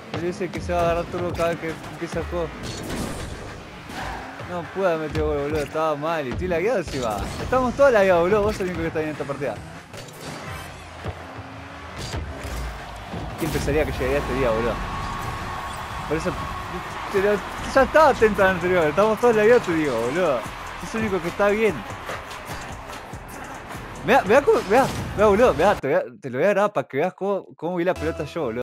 Él dice que se va a agarrar turbo cada vez que empieza el juego. No pude haber metido gol, boludo. Estaba mal y estoy lagueado encima. Estamos todos lagueados, boludo. Vos sos el único que está bien en esta partida. ¿Quién pensaría que llegaría este día, boludo? Por eso... Pero ya estaba atento al anterior. Estamos todos lagueados, te digo, boludo. Sos el único que está bien. Vea, boludo. Vea, te lo voy a grabar para que veas cómo vi la pelota yo, boludo.